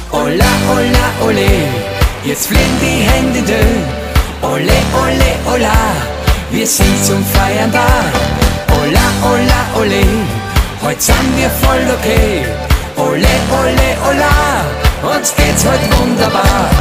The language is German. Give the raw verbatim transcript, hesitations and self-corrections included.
Ola, ola, ole, jetzt fliegen die Hände in die Höhe. Ole, ole, ola, wir sind zum Feiern da. Ola, ola, ole, heute sind wir voll okay. Ole, ole, ola, uns geht's heute wunderbar.